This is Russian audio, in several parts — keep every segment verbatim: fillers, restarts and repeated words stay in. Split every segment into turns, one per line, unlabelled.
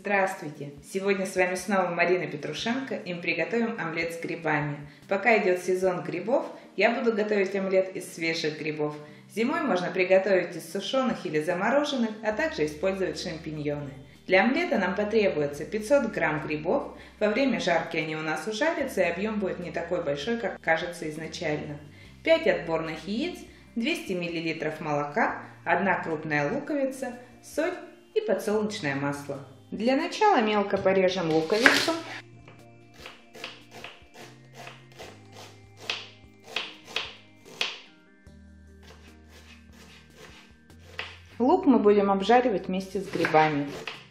Здравствуйте! Сегодня с вами снова Марина Петрушенко, и мы приготовим омлет с грибами. Пока идет сезон грибов, я буду готовить омлет из свежих грибов. Зимой можно приготовить из сушеных или замороженных, а также использовать шампиньоны. Для омлета нам потребуется пятьсот грамм грибов. Во время жарки они у нас ужарятся, и объем будет не такой большой, как кажется изначально. пять отборных яиц, двести миллилитров молока, одна крупная луковица, соль и подсолнечное масло. Для начала мелко порежем луковицу. Лук мы будем обжаривать вместе с грибами.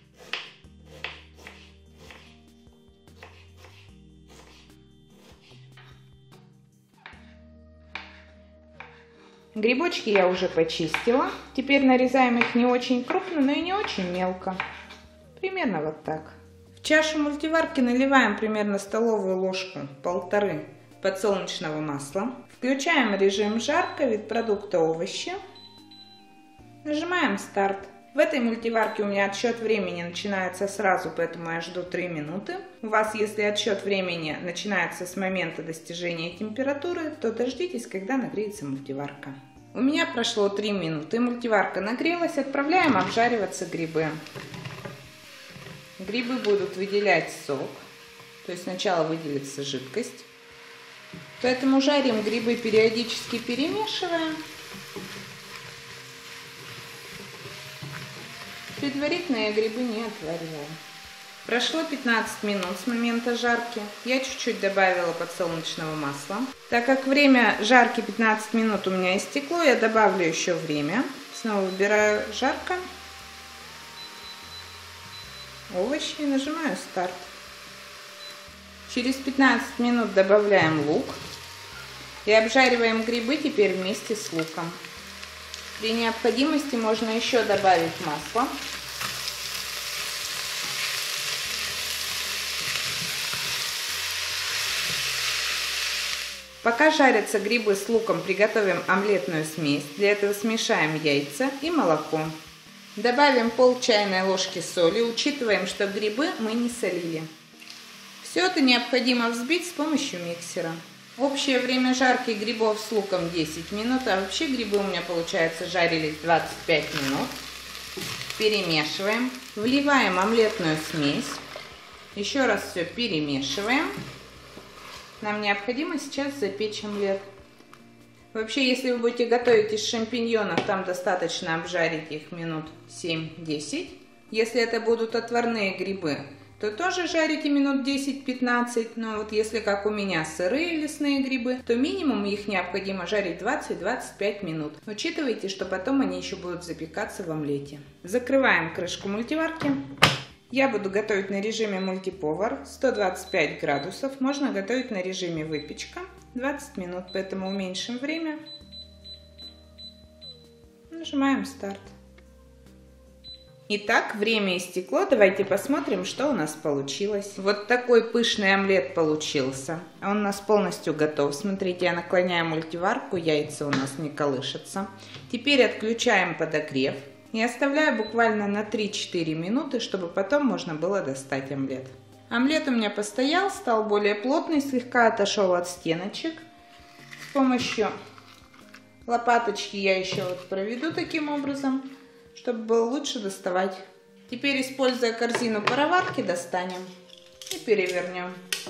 Грибочки я уже почистила. Теперь нарезаем их не очень крупно, но и не очень мелко. Примерно вот так. В чашу мультиварки наливаем примерно столовую ложку, полторы подсолнечного масла. Включаем режим жарко, вид продукта овощи. Нажимаем старт. В этой мультиварке у меня отсчет времени начинается сразу, поэтому я жду три минуты. У вас, если отсчет времени начинается с момента достижения температуры, то дождитесь, когда нагреется мультиварка. У меня прошло три минуты, мультиварка нагрелась, отправляем обжариваться грибы. Грибы будут выделять сок, то есть сначала выделится жидкость. Поэтому жарим грибы, периодически перемешиваем. Предварительно я грибы не отвариваю. Прошло пятнадцать минут с момента жарки. Я чуть-чуть добавила подсолнечного масла. Так как время жарки пятнадцать минут у меня истекло, я добавлю еще время. Снова выбираю жарко. Овощи и нажимаю старт. Через пятнадцать минут добавляем лук. И обжариваем грибы теперь вместе с луком. При необходимости можно еще добавить масло. Пока жарятся грибы с луком, приготовим омлетную смесь. Для этого смешаем яйца и молоко. Добавим пол чайной ложки соли, учитываем, что грибы мы не солили. Все это необходимо взбить с помощью миксера. Общее время жарки грибов с луком десять минут, а вообще грибы у меня, получается, жарились двадцать пять минут. Перемешиваем, вливаем омлетную смесь, еще раз все перемешиваем. Нам необходимо сейчас запечь омлет. Вообще, если вы будете готовить из шампиньонов, там достаточно обжарить их минут семь-десять. Если это будут отварные грибы, то тоже жарите минут десять-пятнадцать. Но вот если, как у меня, сырые лесные грибы, то минимум их необходимо жарить двадцать-двадцать пять минут. Учитывайте, что потом они еще будут запекаться в омлете. Закрываем крышку мультиварки. Я буду готовить на режиме мультиповар сто двадцать пять градусов. Можно готовить на режиме выпечка двадцать минут, поэтому уменьшим время. Нажимаем старт. Итак, время истекло. Давайте посмотрим, что у нас получилось. Вот такой пышный омлет получился. Он у нас полностью готов. Смотрите, я наклоняю мультиварку, яйца у нас не колышутся. Теперь отключаем подогрев и оставляю буквально на три-четыре минуты, чтобы потом можно было достать омлет. Омлет у меня постоял, стал более плотный, слегка отошел от стеночек. С помощью лопаточки я еще вот проведу таким образом, чтобы было лучше доставать. Теперь, используя корзину пароварки, достанем и перевернем.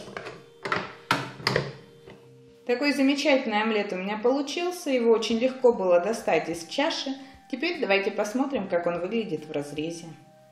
Такой замечательный омлет у меня получился. Его очень легко было достать из чаши. Теперь давайте посмотрим, как он выглядит в разрезе.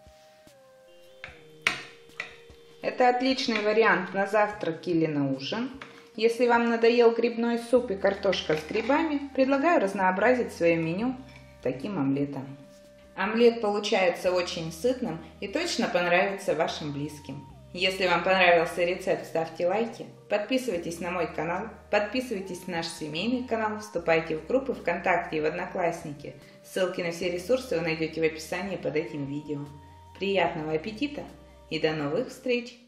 Это отличный вариант на завтрак или на ужин. Если вам надоел грибной суп и картошка с грибами, предлагаю разнообразить свое меню таким омлетом. Омлет получается очень сытным и точно понравится вашим близким. Если вам понравился рецепт, ставьте лайки, подписывайтесь на мой канал, подписывайтесь на наш семейный канал, вступайте в группы ВКонтакте и в Одноклассники. Ссылки на все ресурсы вы найдете в описании под этим видео. Приятного аппетита и до новых встреч!